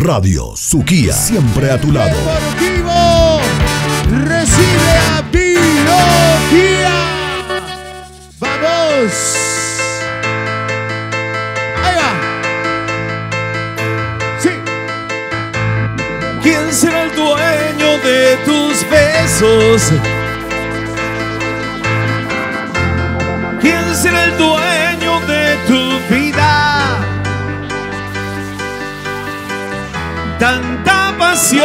Radio Suquía, siempre a tu lado. Deportivo recibe a Biología. ¡Vamos! ¡Ahí va! ¡Sí! ¿Quién será el dueño de tus besos? ¿Quién será el dueño de tu vida? Tanta pasión.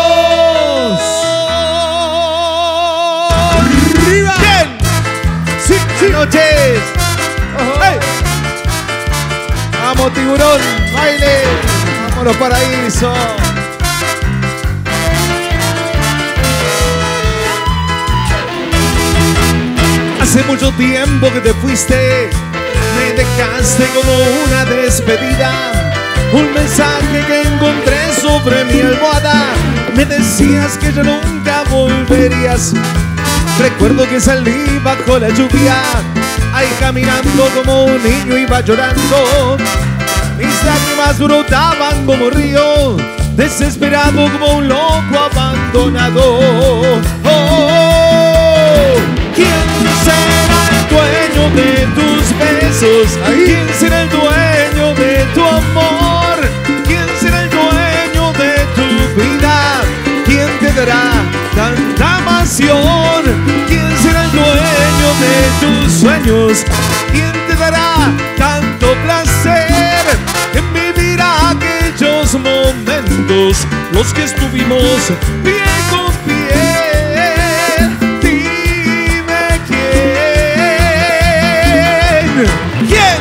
¡Arriba! ¿Quién? ¡Sí, sí! Noches. ¡Hey! ¡Vamos, tiburón! ¡Baile! ¡Vámonos, paraíso! Hace mucho tiempo que te fuiste, me dejaste como una despedida. Un mensaje que encontré sobre mi almohada, me decías que ya nunca volverías. Recuerdo que salí bajo la lluvia, ahí caminando como un niño iba llorando. Mis lágrimas brotaban como río, desesperado como un loco abandonado. ¿Quién será el dueño de tus besos? ¿Quién será el dueño de tu amor? ¿Quién será el dueño de tu vida? ¿Quién te dará tanta pasión? ¿Quién será el dueño de tus sueños? ¿Quién te dará tanto placer en vivir aquellos momentos, los que estuvimos pie con pie? ¿Quién?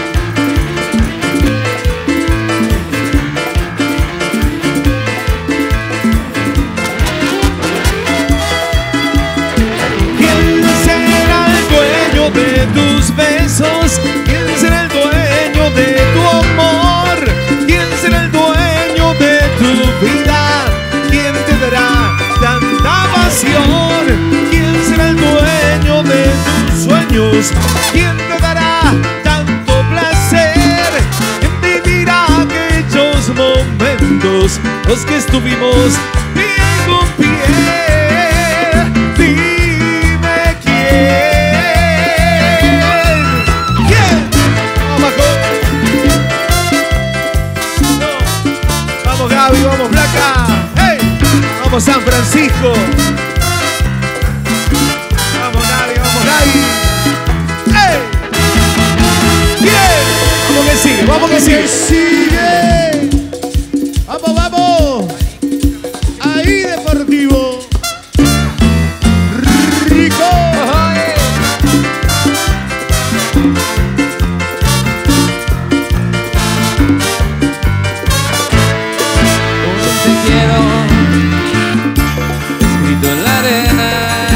¿Quién será el dueño de tus besos? ¿Quién será el dueño de tu amor? ¿Quién será el dueño de tu vida? ¿Quién te dará tanta pasión? ¿Quién será el dueño de tus sueños? ¿Quién te dará tanto placer en vivir aquellos momentos, los que estuvimos pie con pie? Dime quién. ¿Quién? Abajo. No. Vamos Gaby, vamos Blanca. Hey. Vamos San Francisco. Vamos Gaby, vamos Gaby. ¡Hey! ¡Bien! Vamos que sigue, vamos que sigue. ¡Sigue! ¡Vamos, vamos! Ahí, Deportivo. ¡Rico! Te quiero, escrito en la arena,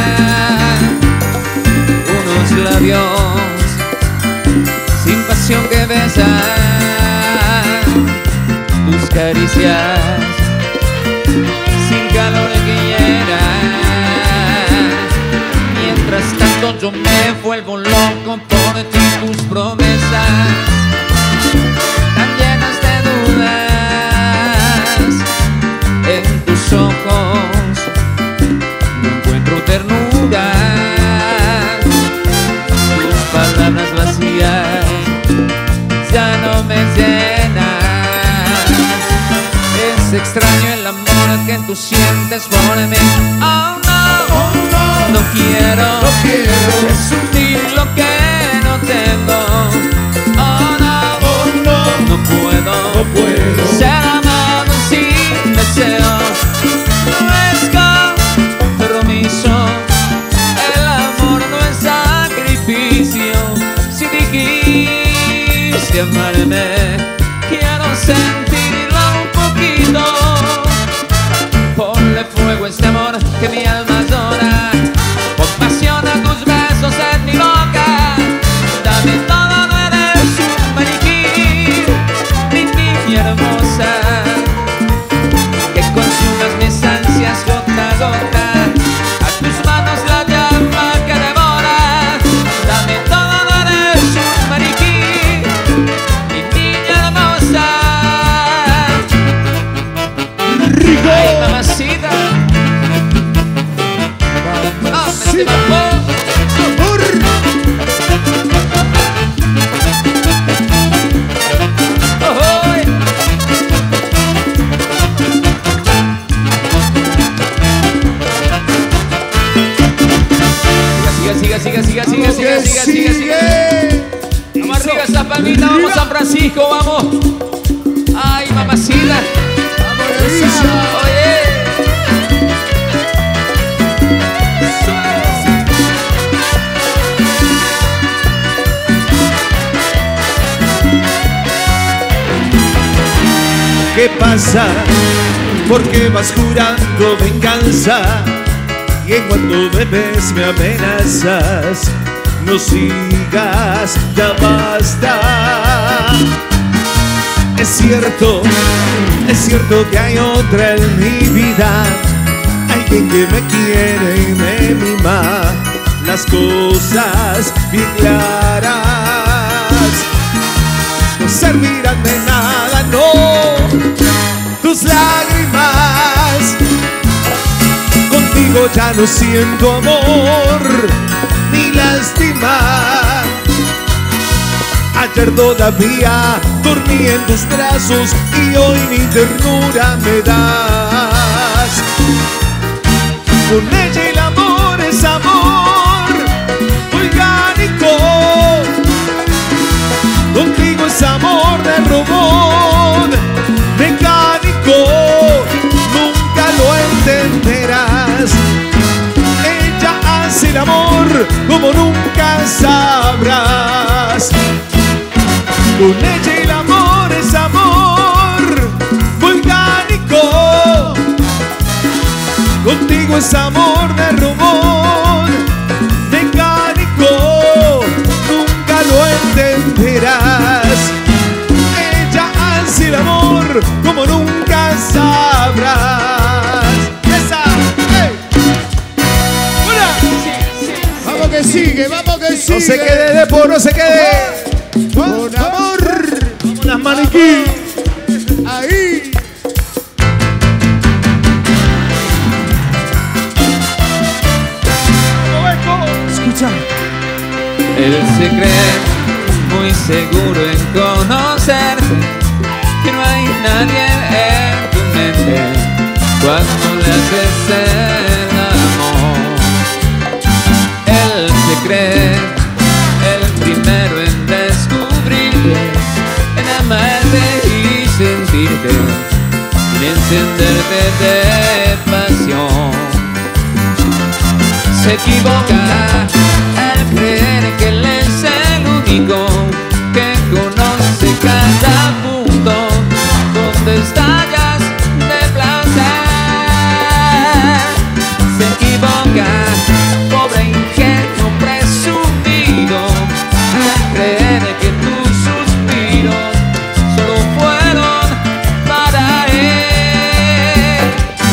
unos labios sin pasión que besan, tus caricias sin calor que llenan. Mientras tanto yo me vuelvo loco por ti, tus promesas tan llenas de dudas. En tus ojos no encuentro ternura, tus palabras vacías ya no me llenan. Es extraño el amor que tú sientes por mí. Oh no, no quiero presumir lo que no tengo. Oh no, no puedo ser amado sin deseo. No es compromiso, el amor no es sacrificio. Si dijiste amarme, quiero sentirlo un poquito. Ponle fuego a este amor que mi alma adora. Pon pasión a tus besos en mi boca. Dame todo, no eres un maniquí, mi niña hermosa, que consumas mis ansias gota a gota. A tus manos la llama que devora. Dame todo, no eres un maniquí, mi niña hermosa. Palmita, vamos San Francisco, vamos. Ay, mamacita. Oye. ¿Qué pasa? ¿Por qué vas jurando venganza? Y en cuanto me ves me amenazas. No sigas, ya basta. Es cierto que hay otra en mi vida. Alguien que me quiere y me mima. Las cosas bien claras no servirán de nada, no. Tus lágrimas, contigo ya no siento amor ni lástima. Ayer todavía dormí en tus brazos y hoy ni ternura me das. Con ella el amor es amor orgánico. Contigo es amor de robot mecánico. Nunca lo entenderás. Ella hace el amor como nunca sabrás. Con ella el amor es amor volcánico. Contigo es amor de robot mecánico. Nunca lo entenderás. Ella hace el amor como nunca sabrás. ¡Esa! ¡Hey! ¡Una! Vamos que sigue, vamos que sigue. No se quede de por, no se quede. Con amor. Vamos las maniquí. Ahí. Escucha. Él se cree muy seguro en conocerte, que no hay nadie en tu mente cuando le haces el amor. Él se cree el primero en descubrirte, en amarte y sentirte, en encenderte de pasión. Se equivoca al creer que él es el único que conoce cada punto donde estallas de placer. Se equivoca, pobre ingenuo presumido, al creer que tus suspiros solo fueron para él.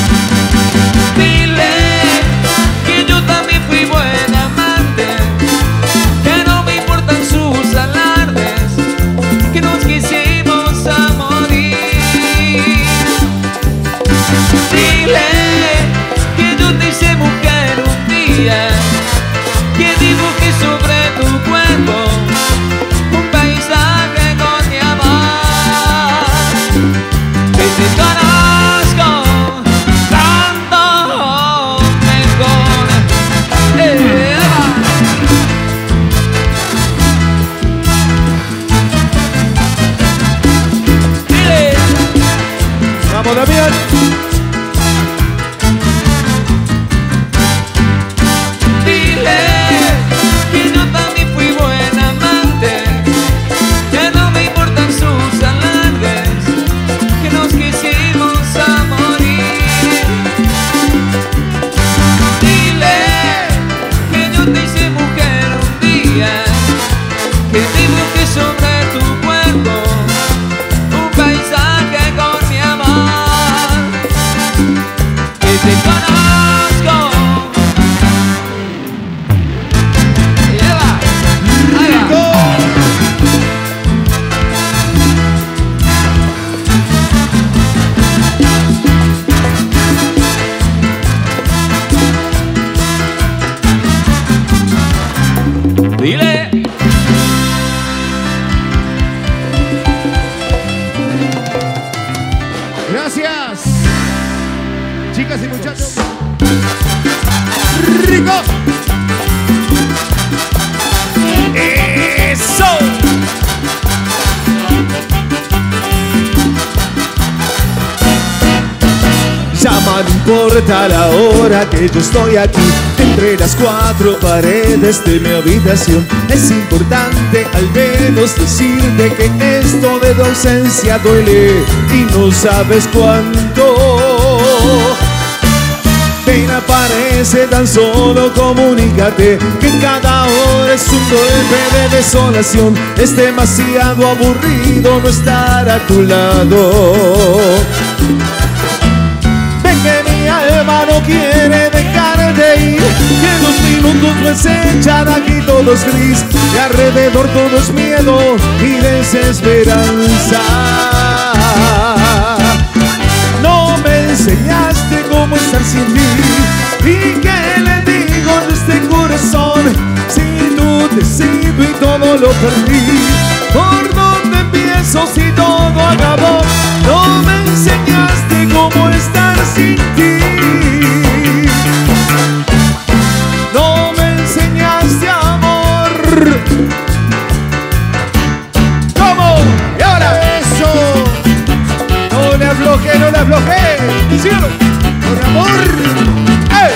Dile que yo también fui buen amante, que no me importan sus alardes, que nos quisimos a morir. Dile que yo te hice mujer un día, que dibujé sobre tu cuerpo un paisaje con mi amor, que te conozco tanto mejor. Dile. Vamos, Damián. Dile que yo también fui buen amante, que no me importan sus alardes, que nos quisimos a morir. Dile que yo te hice mujer un día, que dibujé sobre tu cuerpo un paisaje con mi amor, que te conozco. Dile. Gracias. Chicas y muchachos. Rico. Eso. importa la hora que yo estoy aquí entre las cuatro paredes de mi habitación. Es importante al menos decirte que esto de tu ausencia duele y no sabes cuánto. Ven, aparece, tan solo comunícate que cada hora es un golpe de desolación. Es demasiado aburrido no estar a tu lado. Ven que mi alma no quiere dejar de ir, que los minutos me echan aquí todos gris y alrededor todo es miedo y desesperanza. No me enseñaste cómo estar sin ti, y qué le digo de este corazón si tú te sigo y todo lo perdí. ¿Por dónde empiezo si todo acabó? No me enseñaste cómo estar sin ti. No me enseñaste amor. ¿Cómo? ¿Y ahora? Eso. No le aflojé, no le aflojé. ¡Cielo! ¡Con amor! ¡Ey!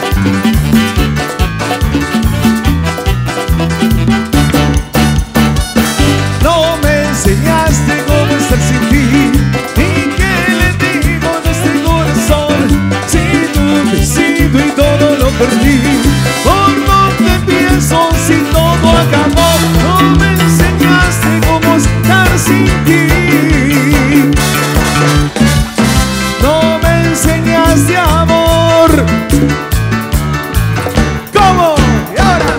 No me enseñaste cómo estar sin ti, y qué le digo de este corazón si tú te sigo y todo lo perdí. ¿Por dónde empiezo si todo acabó? No me enseñaste cómo estar sin ti. No me enseñaste amor. ¿Cómo? ¿Y ahora?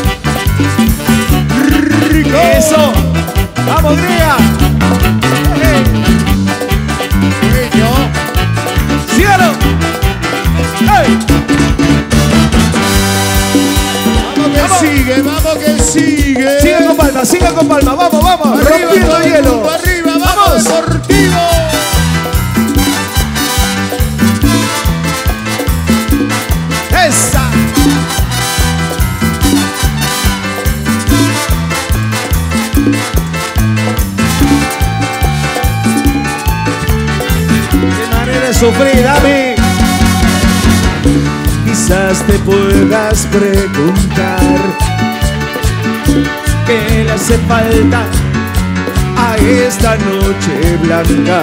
Eso. Vamos, Gría. Sueño. Cielo. ¡Hey! Vamos que sigue, vamos que sigue. Sigue con palma, sigue con palma. Vamos, vamos. Arriba, Rompiendo todo el hielo. mundo arriba, vamos, Deportivo. Esa. Qué manera de sufrir, Ami. Quizás te puedas preguntar qué le hace falta a esta noche blanca,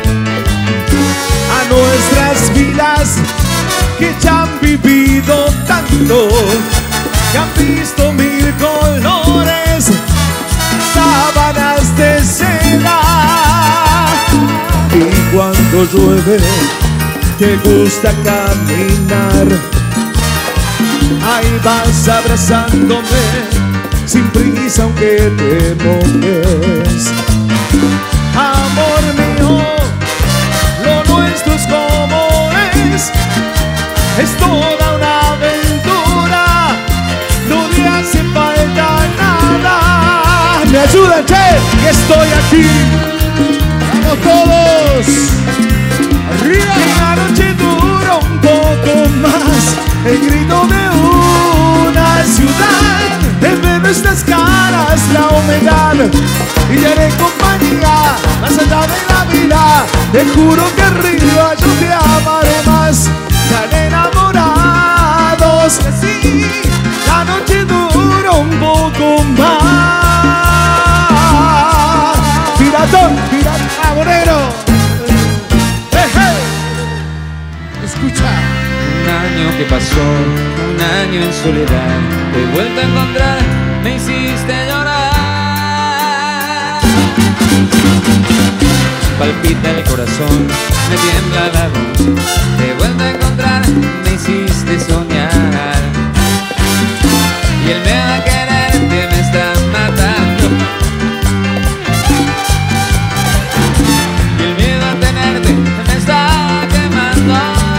a nuestras vidas que ya han vivido tanto, que han visto mil colores, sábanas de seda. Y cuando llueve te gusta caminar, ahí vas abrazándome sin prisa aunque te mojes. Amor mío, lo nuestro es como es toda una aventura, no le hace falta nada. ¿Me ayudan, che? Que estoy aquí. Vamos todos. Arriba. Y la noche dura un poco más, el grito de una ciudad, el ver nuestras caras, la humedad, y te haré compañía más allá de la vida. Te juro que arriba yo te amaré más, tan enamorados que sí, la noche dura un poco más. Piratón, piratón, bonero. Escucha. Un año que pasó, un año en soledad, te he vuelto a encontrar, me hiciste llorar. Palpita el corazón, me tiembla la voz, te he vuelto a encontrar, me hiciste soñar. Y el miedo a quererte me está matando, y el miedo a tenerte me está quemando.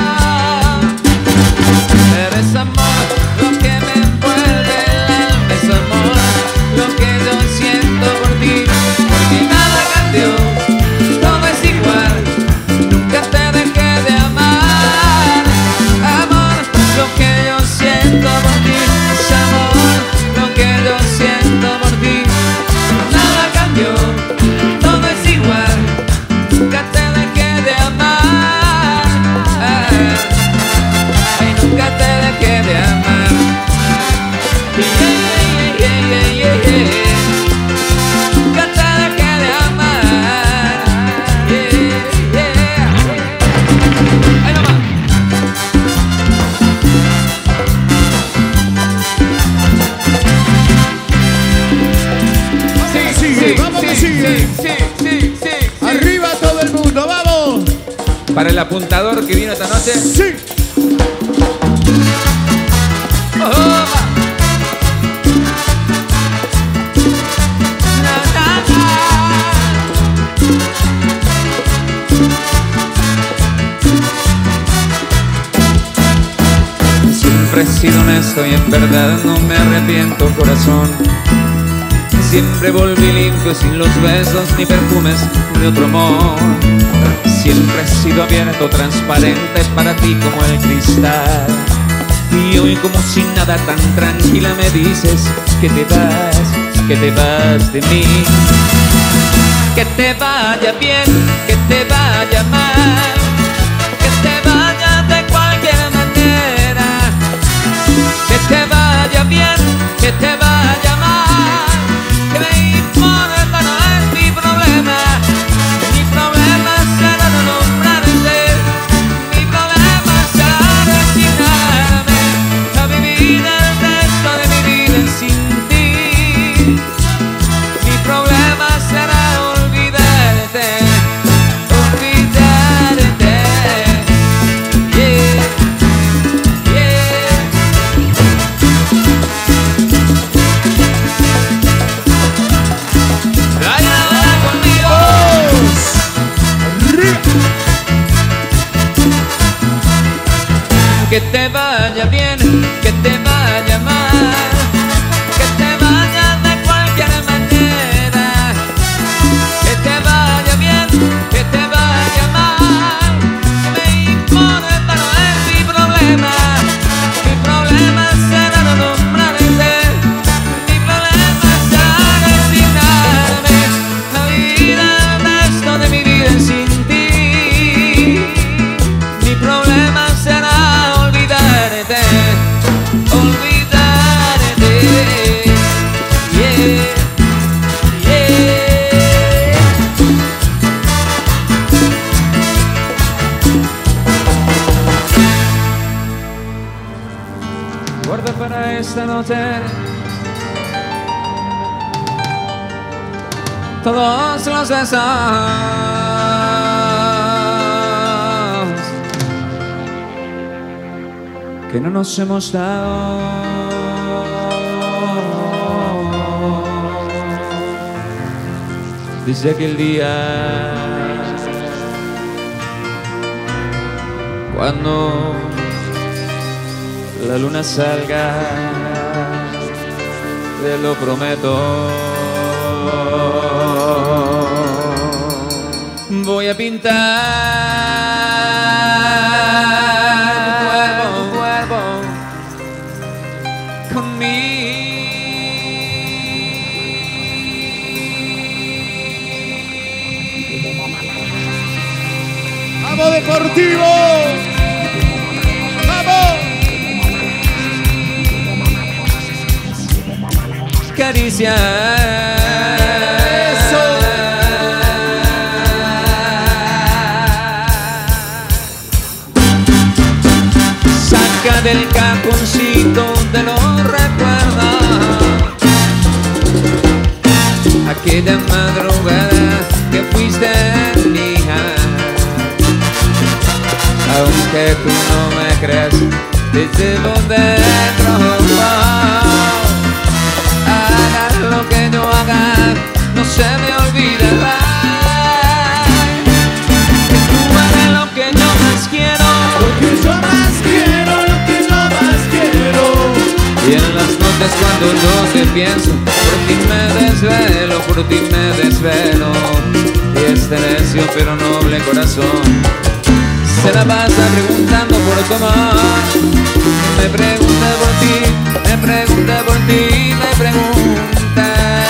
Pero es amor lo que me envuelve el alma, es amor lo que yo siento por ti, porque nada cambió, todo es igual, nunca te dejé de amar. Amor, lo que yo siento por ti es amor, Para el apuntador que vino esta noche. Sí. Oh, siempre he sido honesto y en verdad no me arrepiento, corazón. Siempre volví limpio, sin los besos ni perfumes ni otro amor. Siempre he sido abierto, transparente para ti como el cristal. Y hoy como si nada tan tranquila me dices que te vas de mí. Que te vaya bien, que te vaya mal, que te vaya de cualquier manera. Que te vaya bien, que te vaya mal, que me importa, no es mi problema. Mi problema será no nombrarte, mi problema será resignarme a vivir el resto de mi vida sin ti. Mi problema será olvidarte, olvidarte. Yeah, yeah. Baila conmigo. Que te vaya bien, que te vaya mal, que te vaya de cualquier manera. Que te vaya bien, que te vaya mal, me importa, no es mi problema. Mi problema será no nombrarte, mi problema será resignarme a vivir el resto de mi vida sin ti. Mi problema será olvidarte, olvidarte. Yeah, yeah. Guarda para esta noche todos los besos que no nos hemos dado. Desde aquel día cuando la luna salga, te lo prometo. Voy a pintar tu cuerpo con ¡Vamos, Deportivo! ¡Vamos! caricia. Saca del cajoncito de los recuerdos aquella madrugada que fuiste mía. Aunque tú no me creas, desde los dentro. Hagas lo que yo haga, no se me olvidará que tú eres lo que yo más quiero. Lo que yo más quiero, lo que yo más quiero. Y en las noches cuando yo te pienso, por ti me desvelo, por ti me desvelo. Y este necio pero noble corazón se la pasa preguntando por tu amor. Me pregunta por ti, me pregunta por ti, me pregunta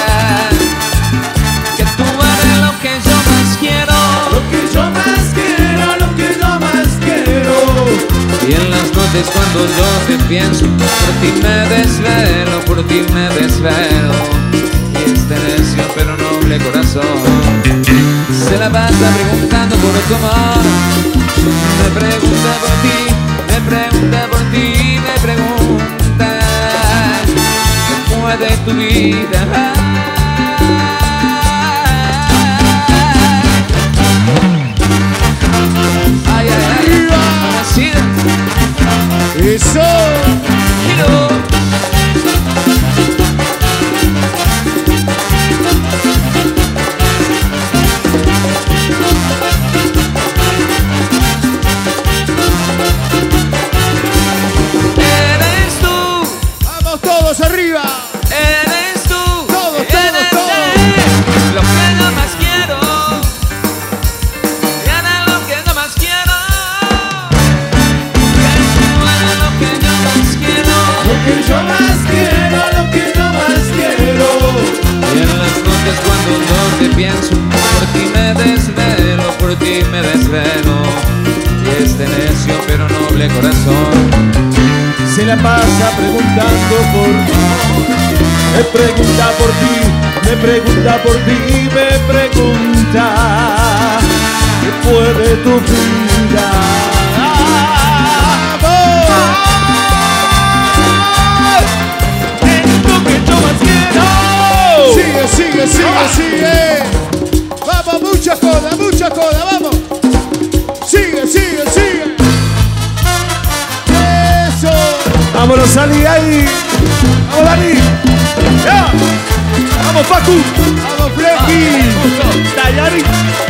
que tú eres lo que yo más quiero. Lo que yo más quiero, lo que yo más quiero. Y en las noches cuando yo te pienso, por ti me desvelo, por ti me desvelo. Y este necio pero noble corazón se la pasa preguntando por tu amor. Me pregunta por ti, me pregunta por ti, me pregunta cómo es de tu vida. de necio pero noble corazón. Se la pasa preguntando por mí, me pregunta por ti, me pregunta por ti, me pregunta qué fue de tu vida. Es lo que yo más quiero. Sigue, sigue, sigue, sigue. Vamos, mucha coda, vamos. Sigue, sigue, sigue. Eso. Vámonos, salí ahí. Vamos, Dani. Ya. Vamos, Facu. Vamos, Flequi. Dayari.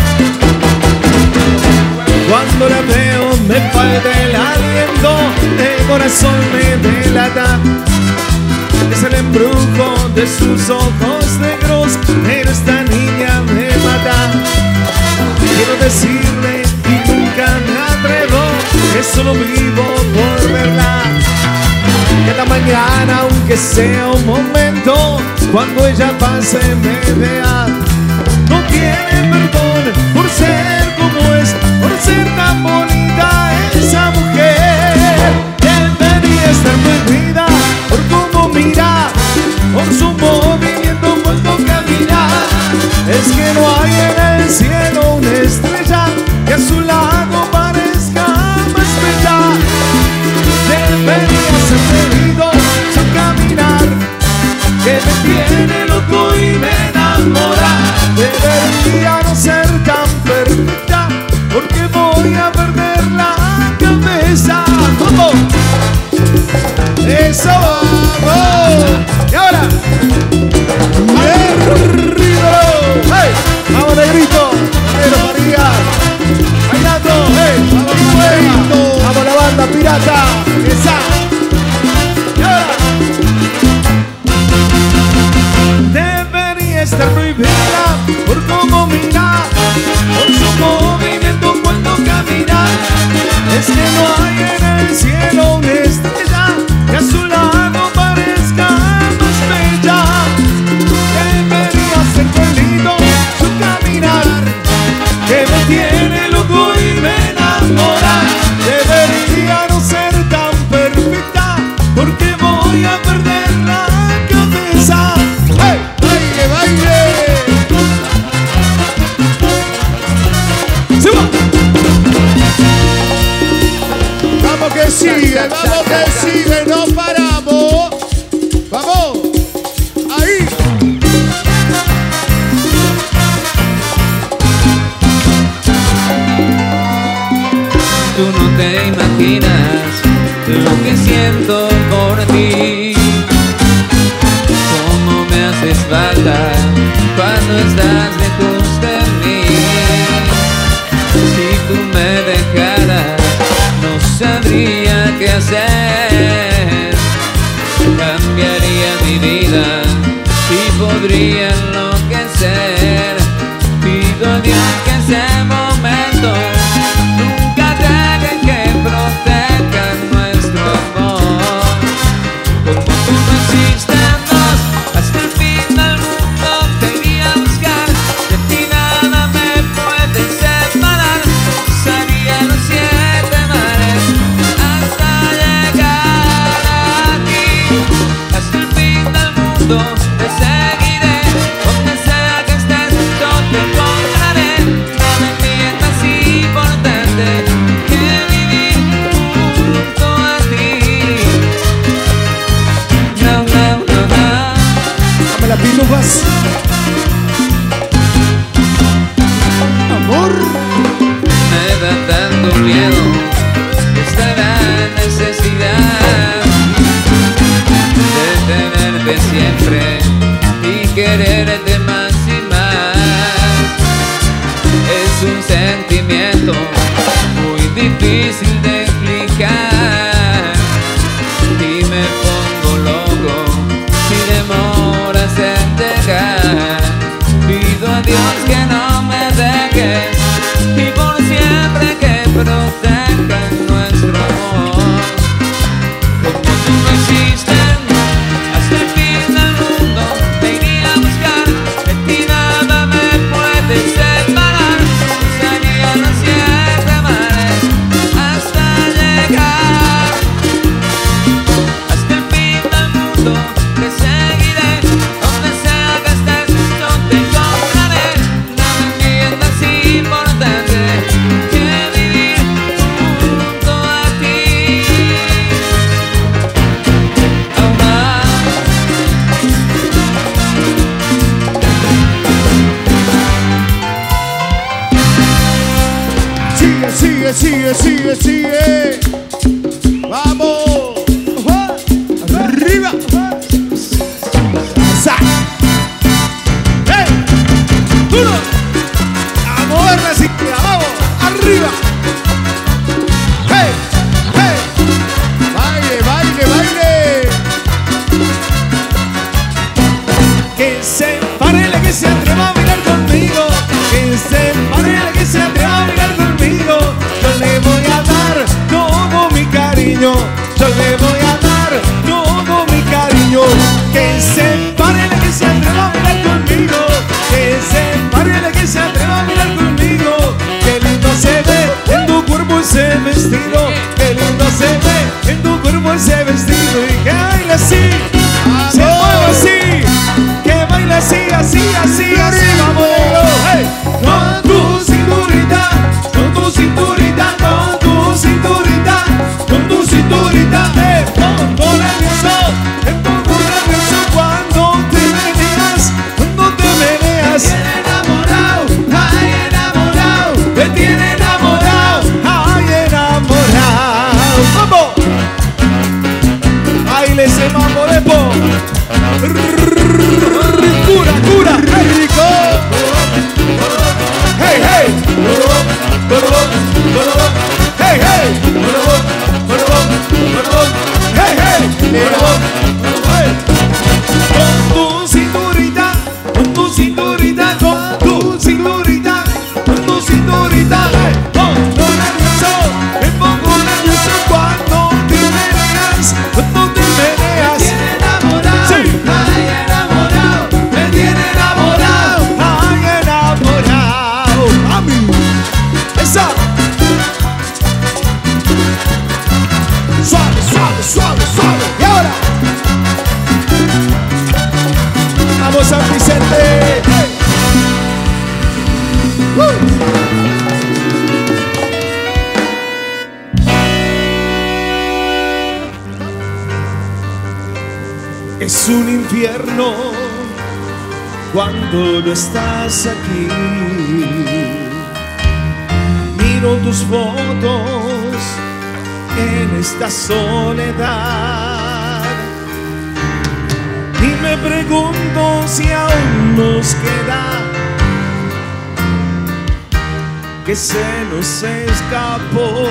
Cuando la veo me falta el aliento, el corazón me delata. Es el embrujo de sus ojos negros, pero esta niña me mata. Quiero decirle y nunca me atrevo, que solo vivo por verla. Cada mañana, aunque sea un momento, cuando ella pase me vea. No tiene perdón por ser como es, por ser tan bonita esa mujer. Debería estar prohibida por cómo mira, por su movimiento cuando camina. Es que no hay en el cielo una estrella que a su lado parezca más bella. Debería ser prohibido su caminar, que me tiene loco y me enamora. Debería no ser tan perfecta, porque voy a perder la cabeza. ¡Vamos! ¡Eso, vamos! Y ahora, ¡arriba! ¡Hey! ¡Vamos, negrito! ¡Negro María! ¡Bailando! ¡Hey! ¡Vamos, negrito! ¡Vamos, la banda pirata! ¡Esa! Y ahora, debería estar prohibida por cómo mira, por su movimiento cuando camina. Es que no hay en el cielo una estrella que a su lado parezca más bella. Debería ser prohibido su caminar, que me tiene loco y me enamora. Debería no ser tan perfecta, porque voy a perder la cabeza. ¡Hey! ¡Baile, baile! ¡Se va! Vamos que sigue, no paramos. Vamos. Ahí. Tú no te imaginas lo que siento por ti, cómo me haces falta cuando estás lejos de mí. Si tú me dejaras, no sabría qué hacer. Cambiaría mi vida y podría enloquecer. Pido a Dios que ese momento nunca deje que proteja nuestro amor. Como tú no existes más, hasta el fin del mundo te iría a buscar. De ti nada me puede separar. Cruzaría los 7 mares hasta llegar a ti. Hasta el fin del mundo te seguiré, donde sea que estés yo te encontraré. No me mientas, importante que vivir junto a ti. No, no, no, no. Dame las pitufas. Amor. Me da tanto miedo esta gran necesidad de tenerte siempre y quererte más y más. Es un sentimiento muy difícil de explicar y me pongo loco si demoras en llegar. Pido a Dios que no me dejes y por siempre que proteja nuestro amor. Como tú no existes, hasta el fin del mundo te iría a buscar. De ti nada me puede separar. Cruzaría los 7 mares hasta sigue, sigue, sigue, sigue. Vamos. Arriba. ¡Hey! ¡Uno! A mover la cintura, vamos. Arriba. ¡Hey! ¡Hey! Baile, baile, baile. Que se pare la que se atreva a bailar conmigo. Que se pare la que se atreva a bailar conmigo. Yo le voy a dar todo mi cariño. Yo le voy a dar todo mi cariño. Que se pare la que se atreva a bailar conmigo. Que se pare la que se atreva a bailar conmigo. Qué lindo se ve en tu cuerpo ese vestido. Qué lindo se ve en tu cuerpo ese vestido. Y que baila así, se mueve así. Que baila así, así, así, así. Vamos, hey. Con tu cinturita, con tu cinturita, con tu cinturita, con tu cinturita. Pongo nervioso, me pongo nervioso cuando te meneas, cuando te meneas. Me tiene enamorado, ay enamorado, me tiene enamorado, ay enamorado. ¡Vamos! Baile ese mambo de po. Cura, cura, rico. Hey, hey. Hey, hey. Hey, hey. Con tu cinturita, con tu cinturita, con tu cinturita, con tu cinturita. Pongo nervioso, me pongo nervioso cuando te meneas, cuando te meneas. Me tiene enamorado, sí. Ay enamorado, me tiene enamorado, ay enamorado. Mami, esa. Suave, suave, suave, suave. Y ahora vamos San Vicente. Hey. Es un infierno cuando no estás aquí. Miro tus fotos en esta soledad y me pregunto si aún nos queda que se nos escapó.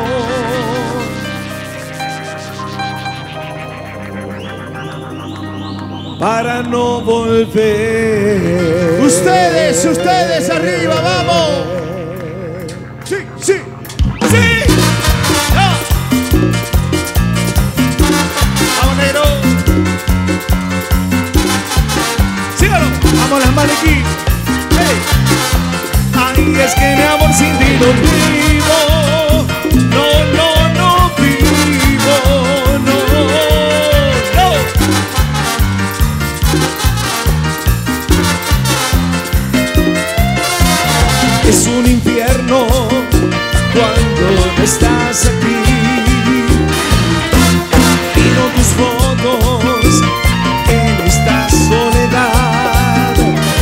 Para no volver. Ustedes arriba, vamos. Sí, sí. ¡Sí! ¡Ah! ¡Vamos, negro! ¡Sígalo! ¡Vamos, las maniquí! ¡Hey! ¡Ay, es que mi amor sin ti no vivo! ¡No, no, no vivo! ¡No, no! Es un infierno cuando no estás aquí. Miro tus fotos en esta soledad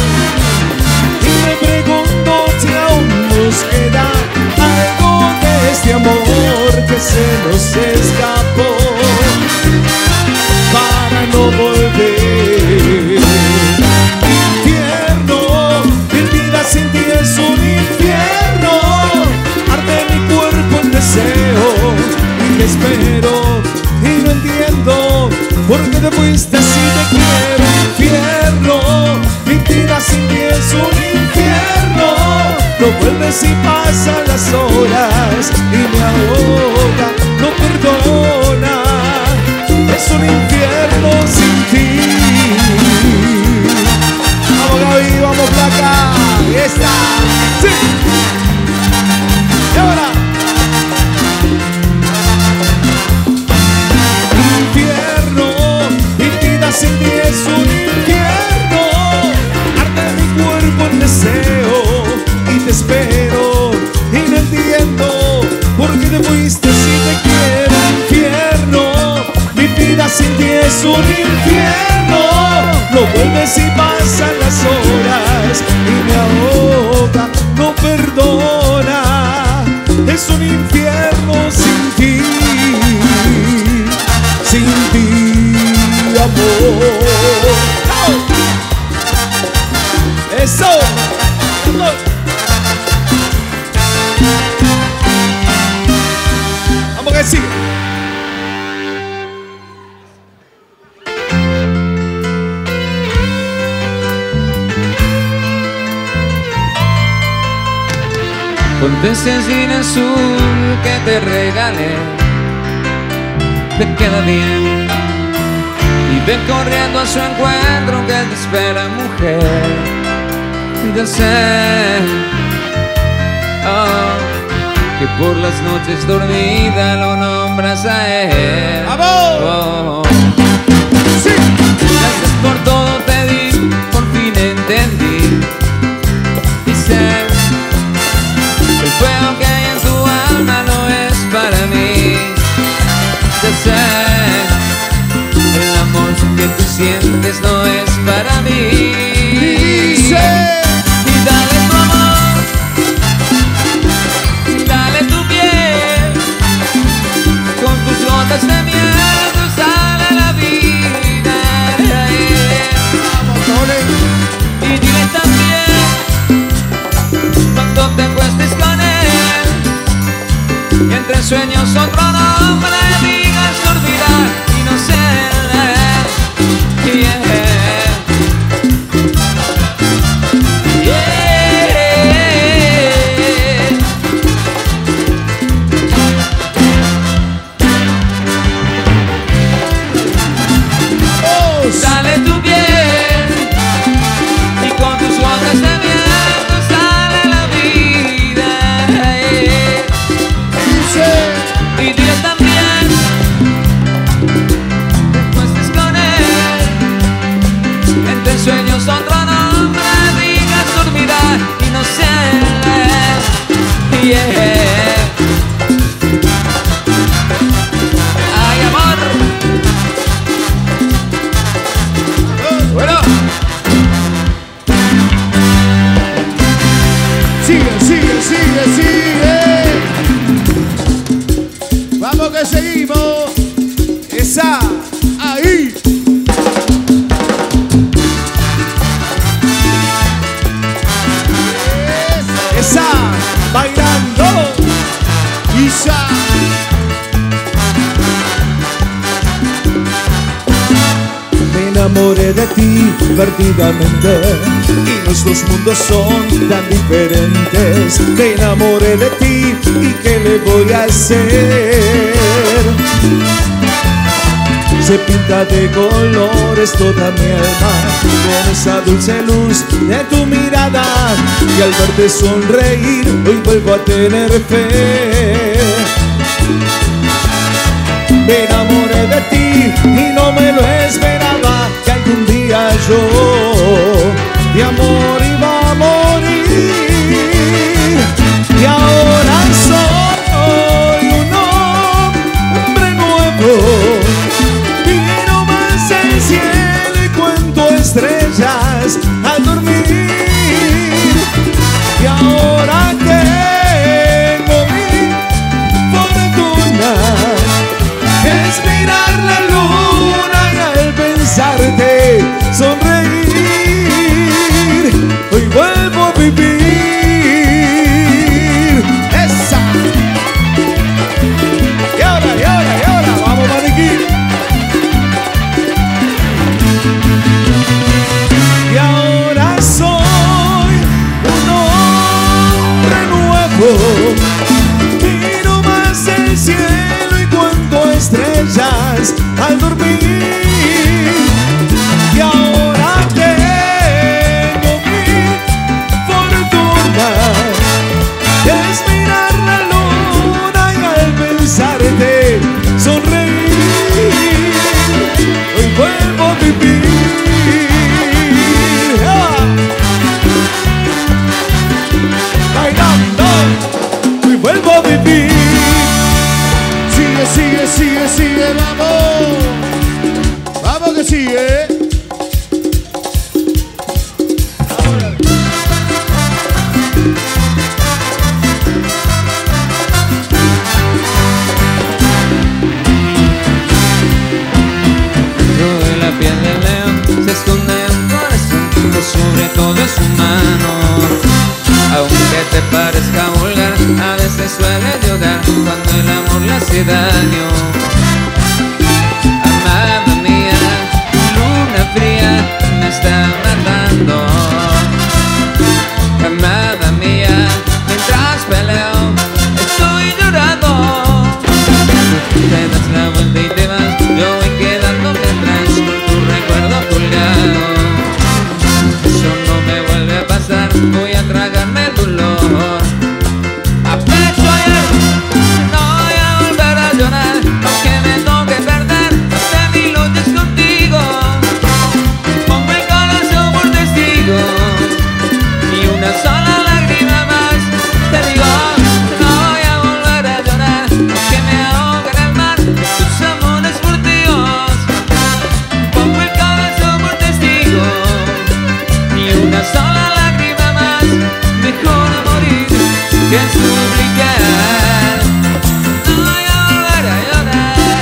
y me pregunto si aún nos queda algo de este amor que se nos escapó para no volver. Infierno, mi vida sin ti es un infierno. Arde mi cuerpo en deseo y te espero y no entiendo por qué te fuiste si te quiero. Infierno, mi vida sin ti es un infierno. No vuelves y pasan las horas y me ahoga, no perdona. Es un infierno sin ti. Vamos Gaby, vamos Placa. Ahí está. Sí. Y ahora. Infierno, mi vida sin ti es un infierno. Arde mi cuerpo en deseo y te espero y no entiendo por qué te fuiste si te quiero. Infierno, mi vida sin ti es un infierno. No vuelves y pasan las horas y me ahoga, no perdona. Es es un infierno sin ti, amor. Eso. Vamos que sigue. Ponte ese jean azul que te regalé, te queda bien. Y ven corriendo a su encuentro, que te espera, mujer. Yo sé que por las noches dormida lo nombras a él. ¡Vamos! ¡Sí! Gracias por todo, te di, por fin entendí. Y sé el fuego que hay en tu alma no es para mí. Ya sé, el amor que tú sientes no es para mí. Dice. Y dale tu amor, dale tu piel, con tus gotas de miel nos sale la vida. Vamos, Tony. Y dile también, cuando te acuestes con él, y entre sueños otro nombre digas olvidar y no ser él. Yeah. Sale tu piel y con tus gotas de miel nos sale la vida. Y dile también, después estés con él, entre sueños otro nombre digas olvidar y no ser. Yeah. Ay, amor. Bueno, sigue. Vamos que seguimos. Esa. Ahí. Esa. Bailando. Isa. Me enamoré de ti perdidamente y los dos mundos son tan diferentes. Me enamoré de ti y ¿qué le voy a hacer? Se pinta de colores toda mi alma con esa dulce luz de tu mirada, y al verte sonreír hoy vuelvo a tener fe. Me enamoré de ti y no me lo esperaba, que algún día yo de amor iba a morir. Y ahora soy un hombre nuevo, miro más el cielo y cuento estrellas al dormir. Y ahora tengo mi fortuna, es mirar la luna y al pensarte sonreír. Hoy vuelvo a vivir. Esa. Y ahora, vamos maniquí. Y ahora soy un hombre nuevo, miro más el cielo y cuento estrellas al dormir. Y ahora tengo mi fortuna, es mirar la luna y al pensarte sonreír. Hoy vuelvo a vivir. Bailando, hoy vuelvo a vivir. Sigue, vamos. Vamos que sigue. cuando el amor le hace daño. Amada mía, luna fría me está matando. Amada mía, mientras peleo estoy llorando. Te das la vuelta y te vas, yo voy quedándome atrás con tu recuerdo colgado. Eso no me vuelve a pasar, voy a tragarme el dolor. A pecho ayer, no voy a volver a llorar, aunque me toque perder hasta 1000 noches contigo. Pongo el corazón por testigo, ni una sola lágrima más. Te digo, no voy a volver a llorar, aunque me ahogue en el mar tus amores furtivos. Pongo el corazón por testigo, ni una sola lágrima más. Mejor morir que suplicar. No voy a volver a llorar.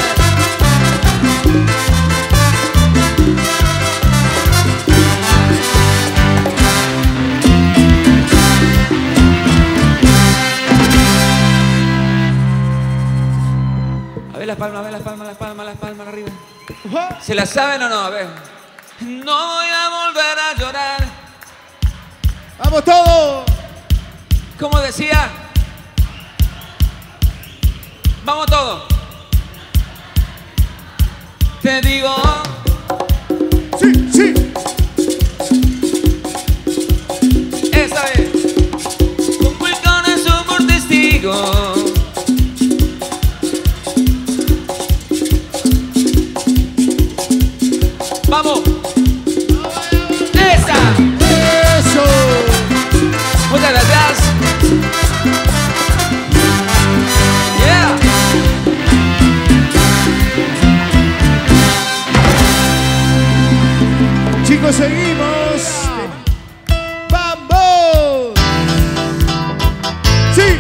A ver las palmas, a ver las palmas, las palmas, las palmas arriba. ¿Se las saben o no? A ver. No voy a volver a llorar. ¡Vamos todos! Como decía, vamos todos. Te digo, ¡Sí, sí! esta vez, pongo el corazón por testigo. Vamos, esa. ¡Eso! Muchas gracias. Yeah. Chicos, seguimos. ¡Vamos! ¡Sí!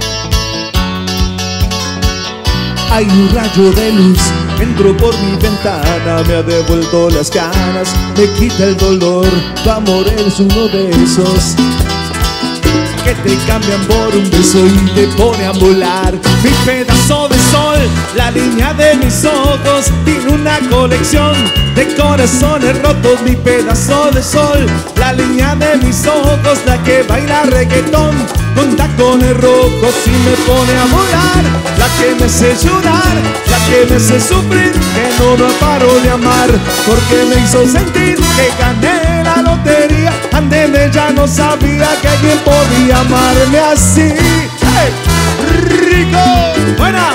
Hay un rayo de luz, entró por mi ventana, me ha devuelto las ganas, me quita el dolor. Tu amor es uno de esos que te cambian por un beso y te pone a volar. Mi pedazo de sol, la línea de mis ojos, tiene una colección de corazones rotos. Mi pedazo de sol, la línea de mis ojos, la que baila reggaetón con tacones rojos y me pone a volar. La que me hace llorar, la que me hace sufrir, que no paro de amar, porque me hizo sentir que gané la lotería. Antes de ella no sabía que alguien podía amarme así. ¡Hey! ¡Rico! ¡Buena!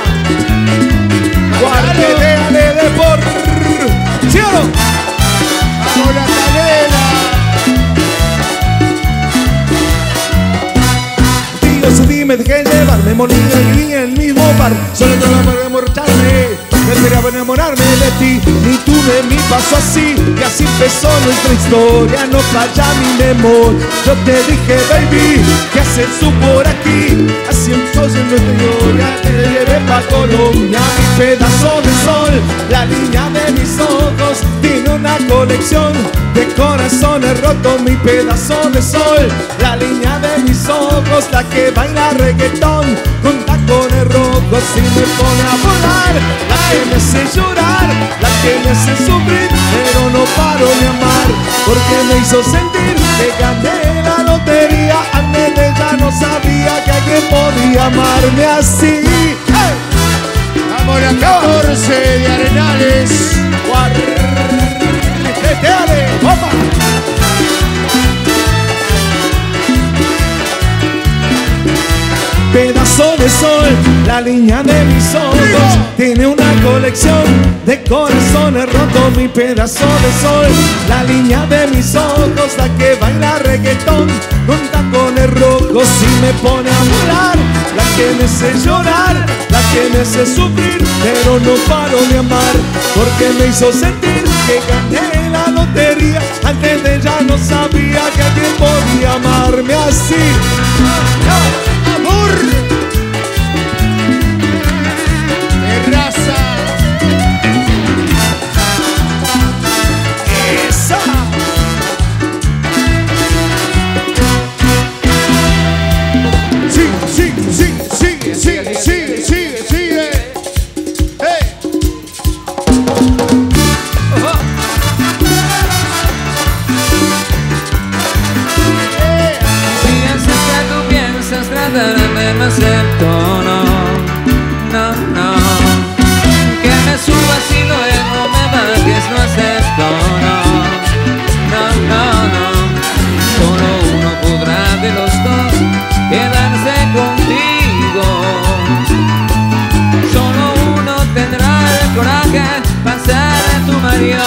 Guardiane de por... ¿Sí o no? ¡Vamos la cadena! Dios, dime, dejé llevarme, morí en el mismo bar, solo no la para emborracharme. Me esperaba enamorarme de ti, ni tú de mí pasó así. Y así empezó nuestra historia, no falla mi memoria. Yo te dije, baby, ¿qué haces tú por aquí? Así empezó nuestra historia, te llevé pa' Colombia. Mi pedazo de sol, la línea de mis ojos, tiene una colección de corazones rotos. Mi pedazo de sol, la línea de mis ojos, la que baila reggaetón con tacones rojos y me pone a volar. La que me hace llorar, la que me hace sufrir, pero no paro de amar, porque me hizo sentir que gané la lotería. Antes de ella no sabía que alguien podía amarme así. ¡Hey! ¡Vamos la 14 de Arenales! ¡Dale! ¡Opa! Pedazo de sol, la línea de mis ojos, tiene una colección de corazones rotos. Mi pedazo de sol, la línea de mis ojos, la que baila reggaetón con tacones rojos y me pone a volar. La que me hace llorar, la que me hace sufrir, pero no paro de amar, porque me hizo sentir que gané la lotería. Antes de ella no sabía que alguien podía amarme así. ¡Amor! ¡De raza! ¡Esa! ¡Sigue, sigue, sigue, sigue, sigue, sigue, sigue! no acepto, no, no, no. Que me subas y luego me bajes, no acepto, no, no, no, no. Solo uno podrá de los dos quedarse contigo. Solo uno tendrá el coraje para ser tu marido.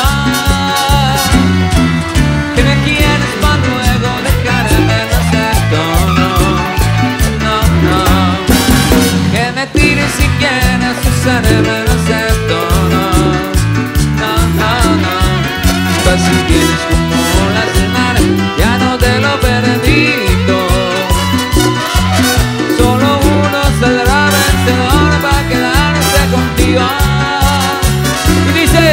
Que me quieres para luego dejarme, no acepto, no, no, no. Que me tires si quieres usarme, no acepto, no, no, no, no. Pues si tienes como las del mar, ya no te lo permito. Solo uno saldrá vencedor para quedarse contigo. Y dice: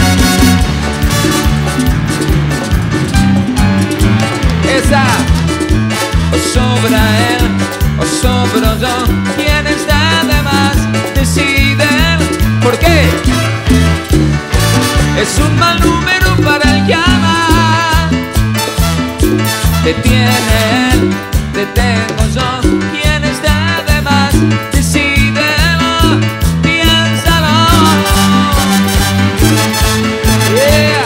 esa, o sobra él, o sobro yo. ¿Quién está de más? Deciden. ¿Por qué? Es un mal número para el que ama. Te tiene él, te tengo yo. ¿Quién está de más? Decídelo, piénsalo. Yeah.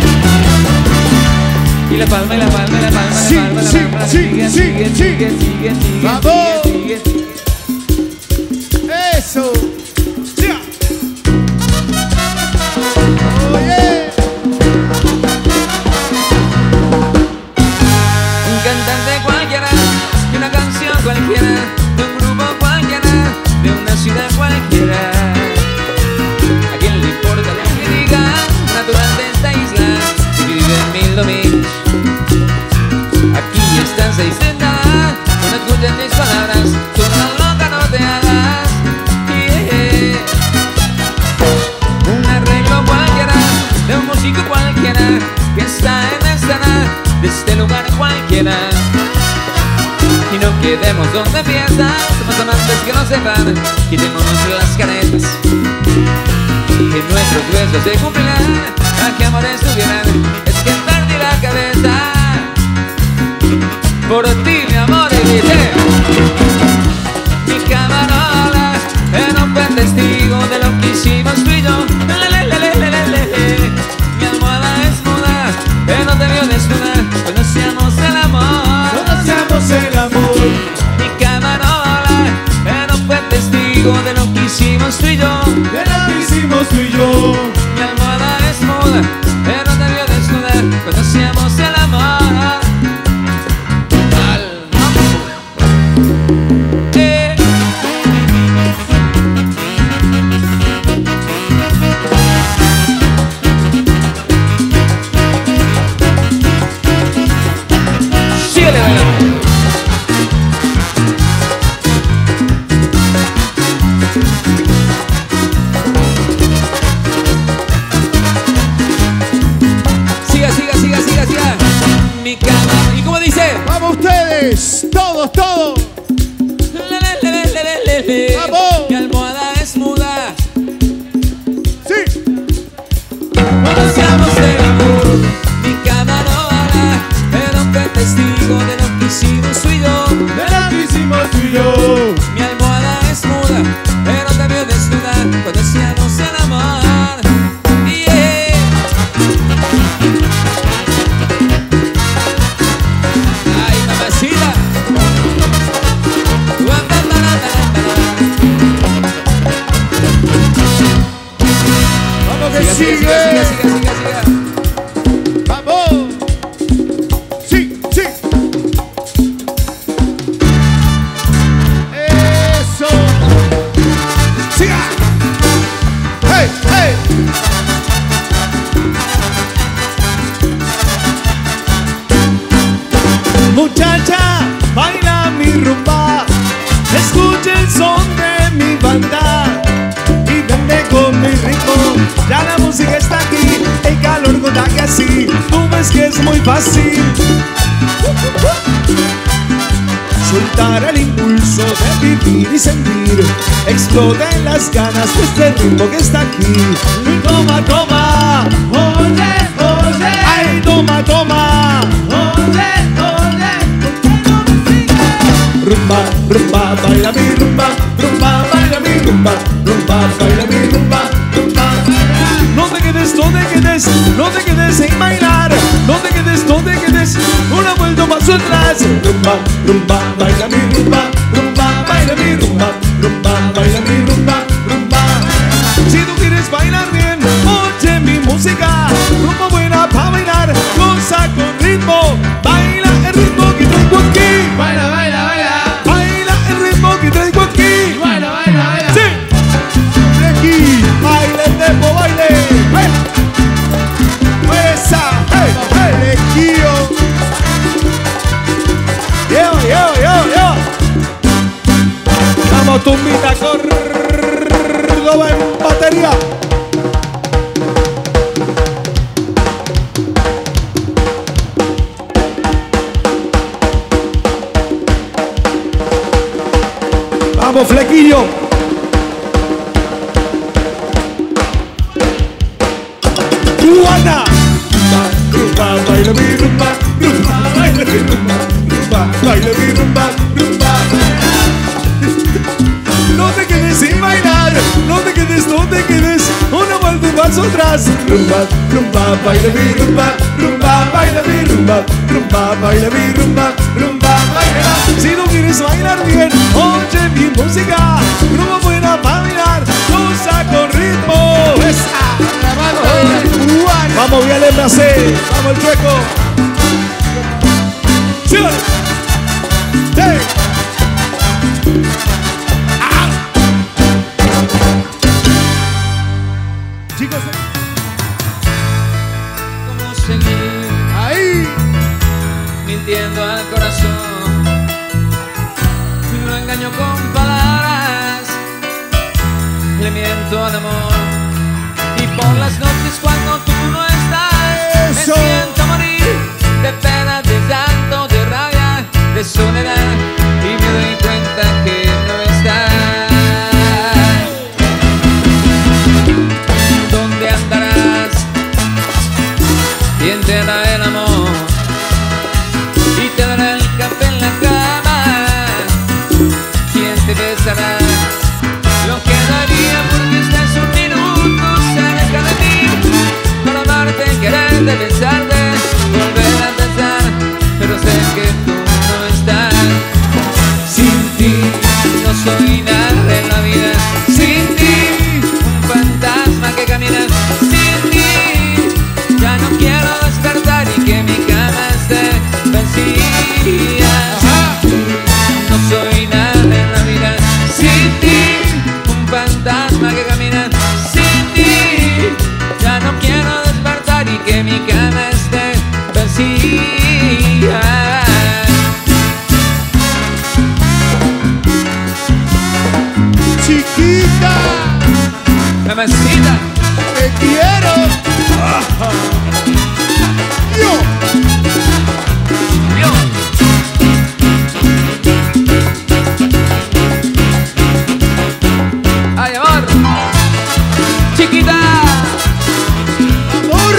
Y la palma, y la palma, y la palma, Sí, la palma, sí, la palma. sí, Sigue, sí, sigue, sí. sigue, sigue, sigue, ¡Vamos! sigue, sigue. Eso. Ya. Oye. Un cantante cualquiera, de una canción cualquiera, de un grupo cualquiera, de una ciudad cualquiera. ¿A quién le importa lo que diga? Natural de esta isla, vive en mil dominios. Aquí están seis sentadas, no escuchen mis palabras, tú una loca no te hagas. Yeah. Un arreglo cualquiera, de un músico cualquiera, que está en escena, de este lugar cualquiera. Y no quedemos donde piensas, somos amantes que no sepan, quitémonos las caretas, que nuestros besos se cumplirán, a que amores tuvieran, es que perdí la cabeza. Por ti mi amor, y dice: mi camarola no fue testigo de lo que hicimos tú y yo. Mi almohada es muda, no te vio desnuda, conocíamos el amor. Conocemos el amor. Mi camarola no fue testigo de lo que hicimos tú y yo. De lo que hicimos tú y yo. Mi almohada es muda, no te vio desnuda, conocíamos el amor. Síguele bailando. Siga, siga, siga, siga, siga. Mi cama. ¿Y cómo dice? Vamos ustedes. Todos, todos. ¡Vamos! Mi almohada es muda. Sí. Conocíamos el amor. Mi cama no habla, pero fue testigo de lo que hicimos tú y yo. De lo que hicimos tú y yo. Mi almohada es muda, pero te vio desnuda cuando hacíamos el amor. Yeah. Ay, mamacita. Vamos que Siga, sigue. siga, siga, siga, siga, siga. Vamos. Sí, sí. Eso. Siga. Hey, hey. Muchacha, baila mi rumba, escucha el son de mi banda y vende con mi ritmo. Ya la música está aquí, el calor contagia así. Tú ves que es muy fácil soltar el impulso de vivir y sentir. Exploten las ganas de este ritmo que está aquí. Y toma, toma, oye, oye. Ay, toma, toma, oye, oye. Rumba. rumba, baila mi rumba, rumba, baila mi rumba, rumba, baila mi rumba, rumba. No te quedes, no te quedes, no te quedes sin bailar. No te quedes, no te quedes, una vuelta paso atrás. Rumba, rumba, baila mi rumba, rumba, baila mi rumba, rumba, baila mi rumba, rumba. Si tú quieres bailar bien, oye mi música, rumba buena para bailar, goza con ritmo, baila el ritmo que traigo aquí. Baila, baila, baila. Baila el ritmo que traigo aquí. Baila, baila, baila. Sí. Aquí, baile el tempo, baile. Hey. Esa, hey, hey. Flequillo. Yo. Vamos, tumbita, Córdoba en batería. Vamos, Flequillo. Cubana. Rumba, baila mi rumba, rumba, baila mi rumba, rumba, baila mi rumba, rumba. No te quedes sin bailar, no te quedes, no te quedes, una vuelta y vas atrás. Rumba, rumba, baila mi rumba, rumba, baila mi rumba, rumba, baila mi rumba, rumba, baila. Si no quieres bailar bien, oye mi música, rumba buena para bailar, goza con ritmo. Esa. Vamos, bien el Brasil, vamos el chueco. Sí. Sí. Chicos, ¿Cómo seguir ahí. mintiendo al corazón? Lo engaño con palabras, le miento al amor. Y por las noches cuando tú no estás, Eso. me siento morir de pena, de llanto, de rabia, de soledad. Y me doy cuenta que no estás. ¿Dónde andarás? ¿Quién te dará el amor? Y te dará el café en la cama. ¿Quién te besará? Lo que daría porque estés un minuto cerca de mí, para amarte, quererte, besarte, volver a empezar. Pero sé que tú no estás. Sin ti no soy nada en la vida. Sin ti, un fantasma que camina. Sin ti, ya no quiero despertar y que mi cama esté vacía. No soy nada en la vida. Sin ti, un fantasma que camina. Sin ti, ya no quiero despertar y que mi cama esté vacía. Chiquita, Mamacita, te quiero. Yo. yo. Ay, amor. Chiquita. Amor.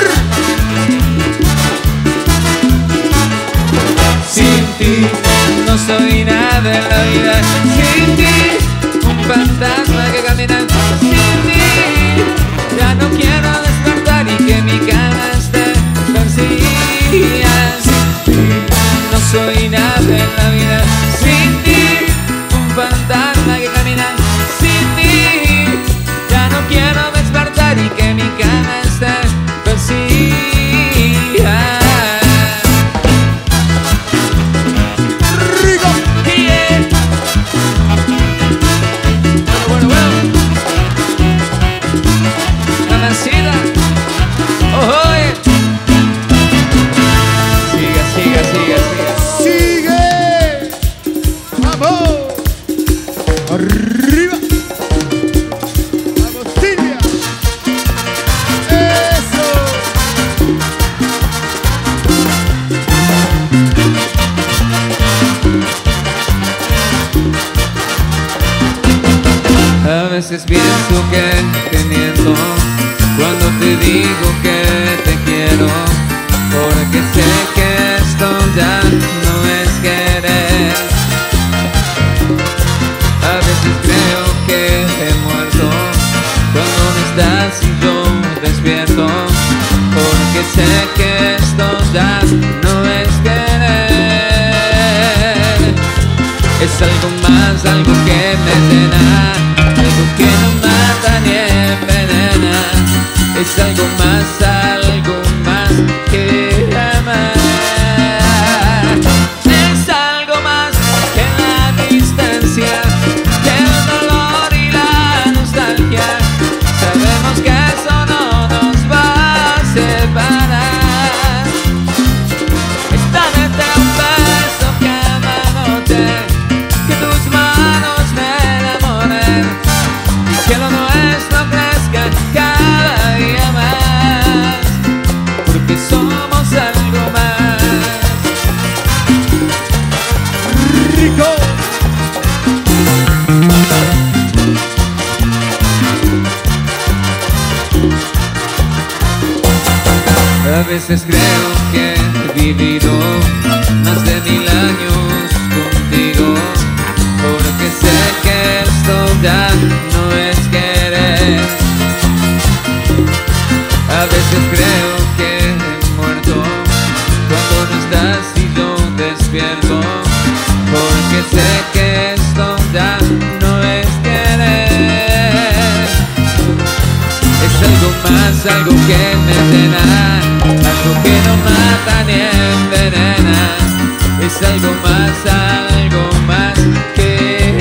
Sin ti no soy nada en la vida. Sin ti, un fantasma que camina. Sin ti, ya no quiero despertar y que mi cama esté vacía. Sin ti, no soy nada en la vida. Sin ti, un fantasma que camina. Sin ti, ya no quiero despertar y que mi cama esté vacía. Rico. Yeah. Bueno. Mamacita. Oh, yeah. Siga. Sigue. Vamos. Arriba. Vamos, Silvia. Eso. A veces pienso que te miento cuando te digo que te quiero, porque sé que esto ya no es querer. veces creo que he muerto cuando no estás y yo despierto, porque sé que esto ya no es querer. Es algo más, algo que me llena, algo que no mata ni envenena. Es algo más que amar. Es algo más que la distancia, que el dolor y la nostalgia. Sabemos que eso no nos va a separar. Es darte un beso cada noche, que tus manos me enamoren y que lo nuestro crezca cada día más, porque somos algo más. Rico. A veces creo que he vivido más de 1000 años contigo, porque sé que esto ya no es querer. A veces creo que he muerto cuando no estás y yo despierto, porque sé que esto ya no es querer. Es algo más, algo que me llena, algo que no mata ni envenena. Es algo más que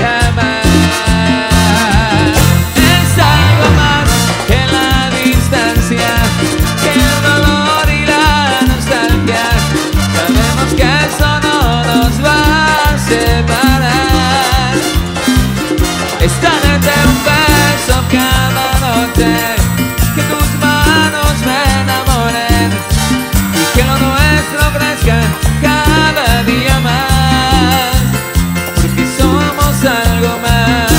amar. Es algo más que la distancia, que el dolor y la nostalgia. Sabemos que eso no nos va a separar. Es darte un beso cada noche, que tus manos me enamoren y que lo nuestro crezca cada día más, porque somos algo más.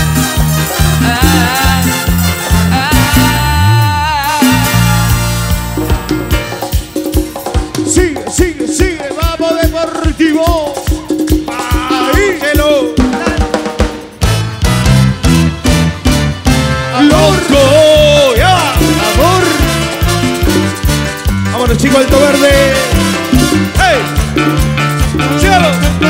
Sigue, sigue, sigue, vamos Deportivo. Ahí. Hello. ¡Loco! ¡Ya! Amor. Vámonos, chico Alto Verde. ¡Hey! ¡Sígalo!